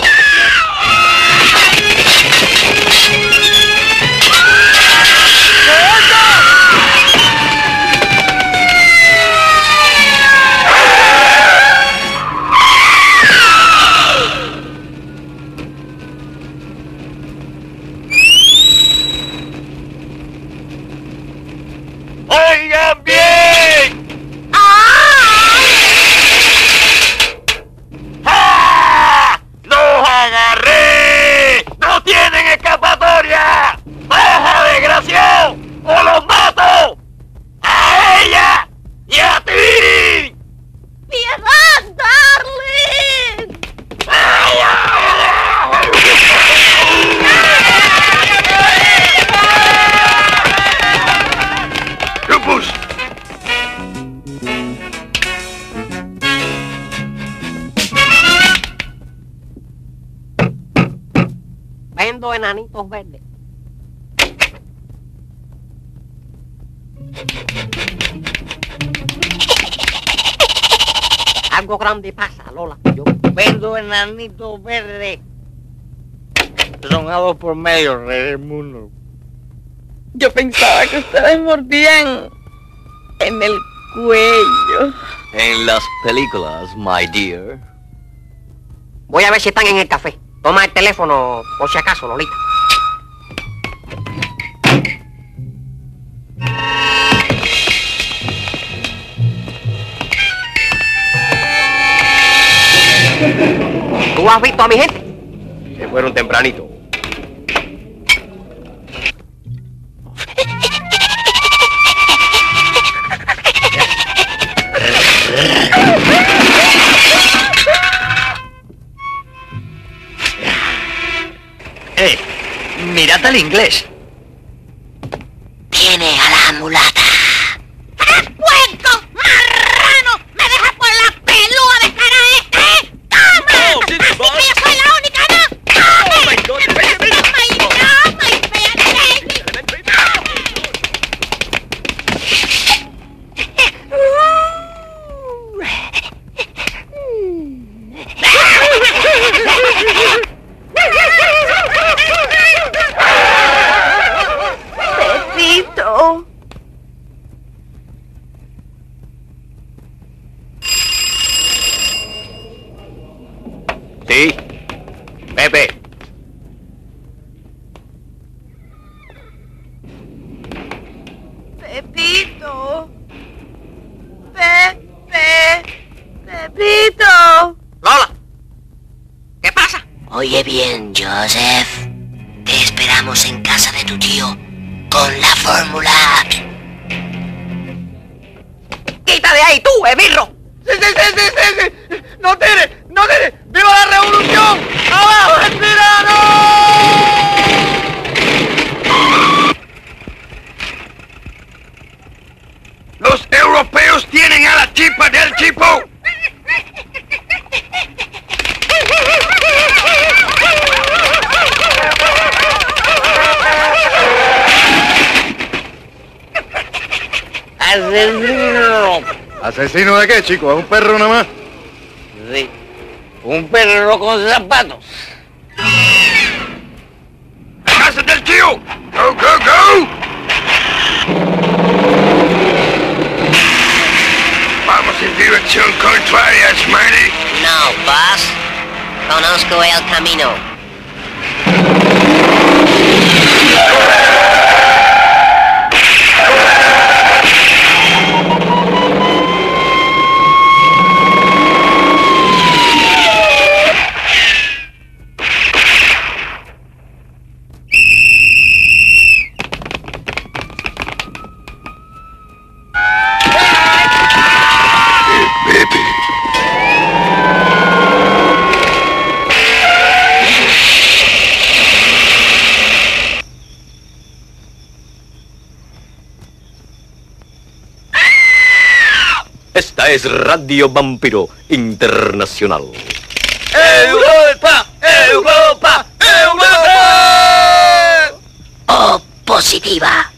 ¡Oigan bien! ¡Ah! ¡Los agarré! ¡No tienen escapatoria! ¡Baja, desgraciado! ¡O los mato! ¡A ella! ¡Y a ti! ¡Piedad, darling! ¡Ay, ay, ay! enanitos verdes. Algo grande pasa, Lola. Yo Vendo enanitos verdes. Son a dos por medio, Raimundo. Yo pensaba que ustedes mordían en el cuello. En las películas, my dear. voy a ver si están en el café. Toma el teléfono, por si acaso, Lolita. ¿Tú has visto a mi gente? Se fueron tempranito. Eh, mirad al inglés. Tiene a la mulata. ¡Puerco! ¡Marrano! ¡Me deja por la pelúa de cara esta, eh! ¡Toma! ¡Así que yo soy la única, no! ¡Tome! ¡Toma y toma y Pepito. Sí. Pepe. Pepito. Pepe. Pepito. Lola. ¿Qué pasa? Oye bien, Joseph. Te esperamos en casa de tu tío con la fórmula. ¡Quita de ahí tú, Emirro! ¡Sí, sí, sí, sí, sí, sí! ¡No tires! ¡No tires! ¡Viva la revolución! ¡Abajo el tirano! Los europeos tienen a la chipa del chipo. ¡Asesino! ¿Asesino de qué, chico? ¿Es un perro nada más? Sí. Un perro con zapatos. ¡Casa del tío! ¡Go, go, go! Vamos en dirección contraria, Smiley. No, boss. Conozco el camino. Esta es Radio Vampiro Internacional. ¡Europa! ¡Europa! ¡Europa! ¡Oh, positiva!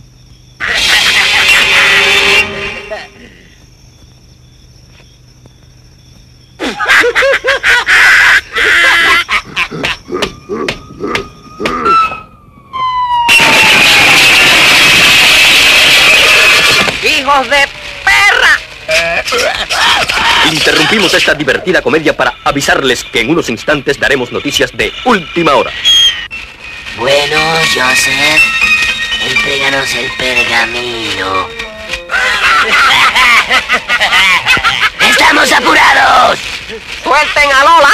¡Hijos de perra! Interrumpimos esta divertida comedia para avisarles que en unos instantes daremos noticias de última hora. Bueno, Joseph, entréganos el pergamino. ¡Estamos apurados! ¡Suelten a Lola!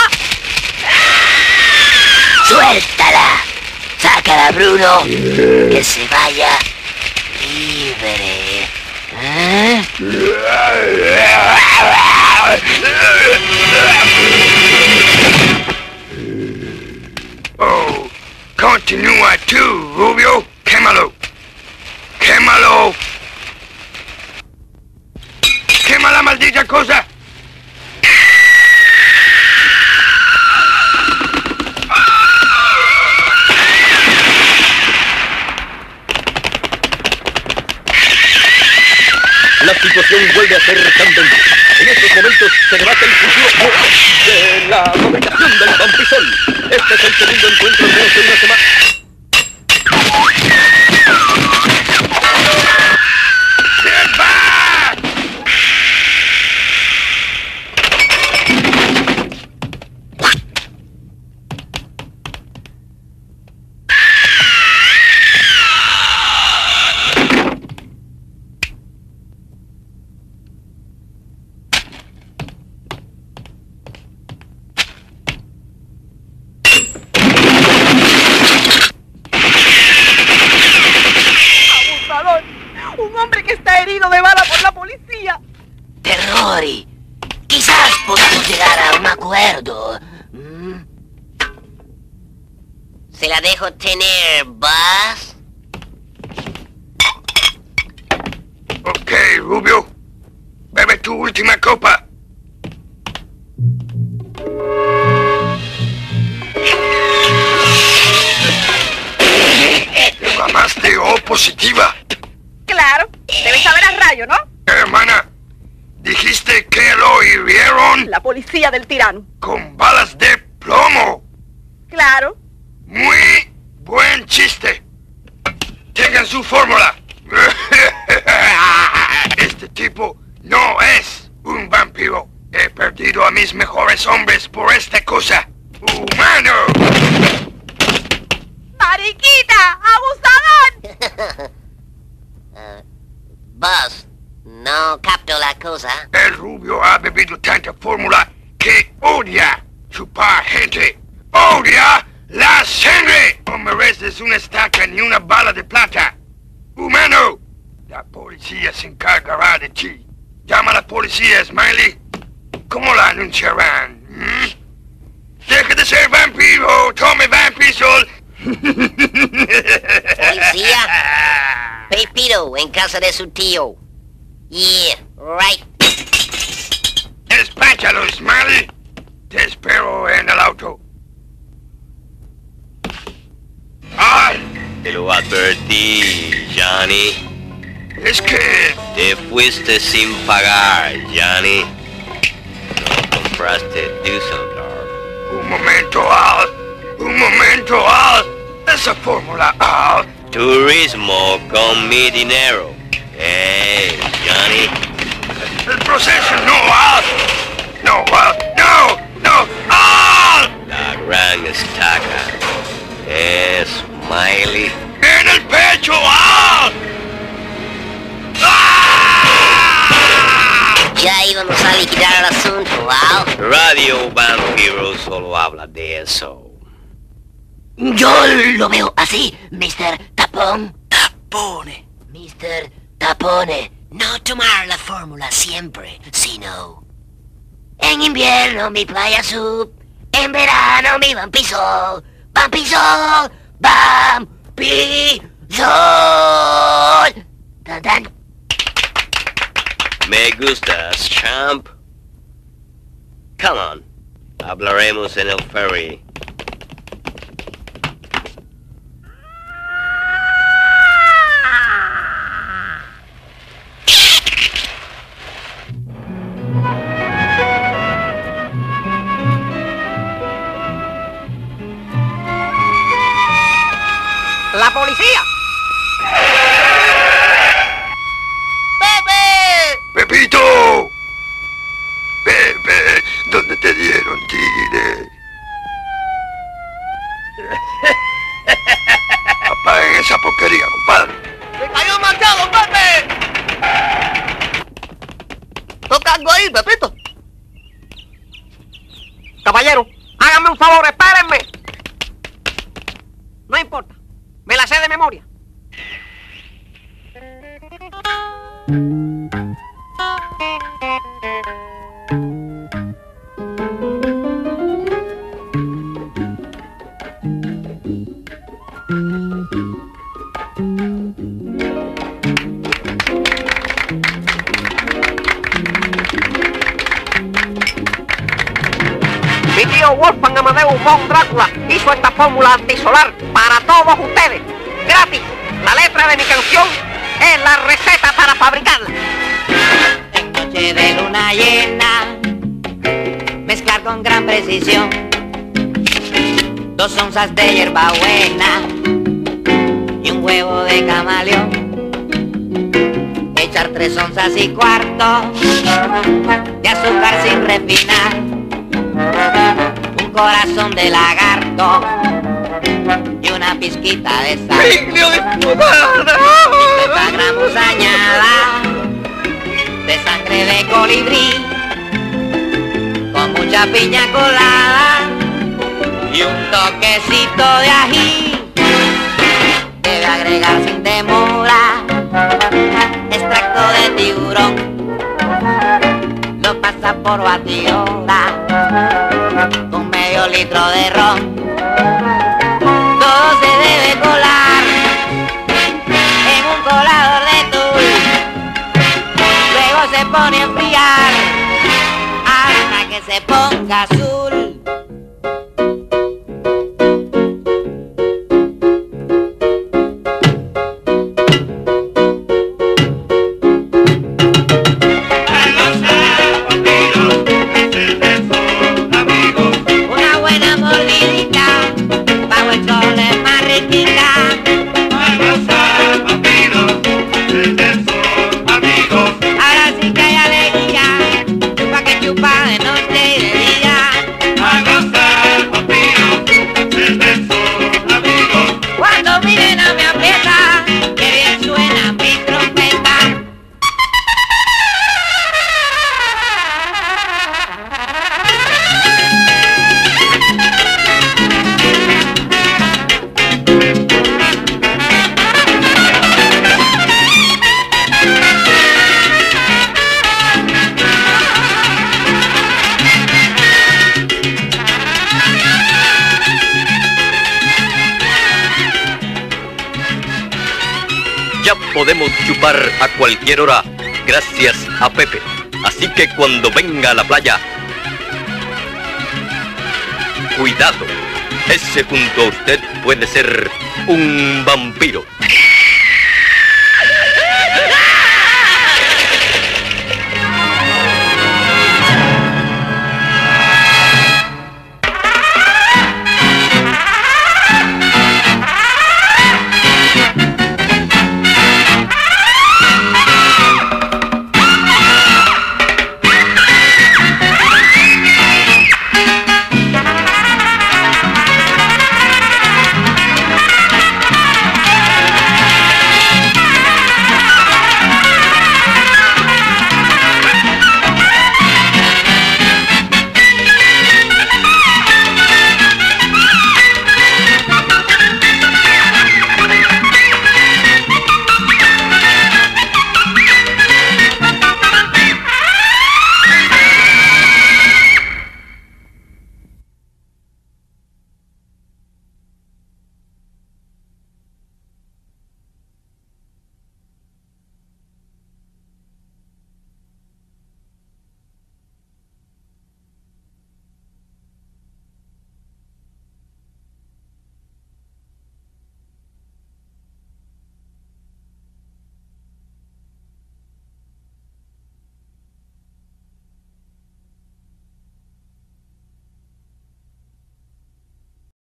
¡Suéltala! ¡Sácala, Bruno! ¡Que se vaya libre! ¿Eh? Oh, continúa tú, Rubio. Quémalo. Quémalo. Quema la maldita cosa. la situación vuelve a ser candente. En estos momentos se debate el futuro de la fabricación del Vampisol. Este es el segundo encuentro en menos de una semana. ¡Get back! Un hombre que está herido de bala por la policía. Terrori, quizás podamos llegar a un acuerdo. ¿Mm? Se la dejo tener, boss. Ok, Rubio. Bebe tu última copa. ¿Te llamaste O positiva? Claro, debes saber a rayo, ¿no? Hermana, dijiste que lo hirieron La policía del tirano. con balas de plomo. Claro. Muy buen chiste. Tengan su fórmula. Este tipo no es un vampiro. He perdido a mis mejores hombres por esta cosa. ¡Humano! ¡Mariquita! ¡Abusador! Uh, boss, no capto la cosa. El rubio ha bebido tanta fórmula que odia chupar gente. ¡Odia la sangre! No mereces una estaca ni una bala de plata. ¡Humano! La policía se encargará de ti. Llama a la policía, Smiley. ¿Cómo la anunciarán? ¿Mm? ¡Deja de ser vampiro! ¡Tome Vampisol! Policía. Pepito en casa de su tío. Yeah, right. Despáchalo, Smiley. Te espero en el auto. ¡Ay! Te lo advertí, Johnny. Es que... Te fuiste sin pagar, Johnny. No compraste Dusseldorf. Un momento, Al. Un momento, Al. Esa fórmula, Al. Turismo con mi dinero. Hey, Johnny. El proceso, no, Al. No, Al. No, no, Al. La gran estaca. Es Smiley. En el pecho, Al. Ya íbamos a liquidar el asunto, Al. Radio Vampiro solo habla de eso. Yo lo veo así, mister Tapón. Tapone. mister Tapone. No tomar la fórmula siempre, sino... En invierno mi playa sub, en verano mi vampisol. Vampisol, vampisol. Tan, tan. Me gustas, champ. Come on. Hablaremos en el ferry. ¡La policía! ¡Pepe! ¡Pepito! Pepe, ¿dónde te dieron, tigre? Apaguen esa porquería, compadre. ¡Se cayó Machado, Pepe! Toca algo ahí, Pepito. Caballero, háganme un favor, espérenme. No importa, me la sé de memoria. Mi tío Wolfgang Amadeus von Drácula hizo esta fórmula antisolar para todos ustedes, gratis. La letra de mi canción es la receta para fabricarla. dos onzas de hierbabuena y un huevo de camaleón. Echar tres onzas y cuarto de azúcar sin refinar, un corazón de lagarto y una pizquita de sal. cincuenta gramos añada de sangre de colibrí con mucha piña colada y un toquecito de ají. Debe agregar sin demora extracto de tiburón, lo pasa por batidora con medio litro de ron. Todo se debe colar en un colador de tul, luego se pone a enfriar hasta que se ponga azul. Podemos chupar a cualquier hora gracias a Pepe. Así que cuando venga a la playa, cuidado, ese junto a usted puede ser un vampiro.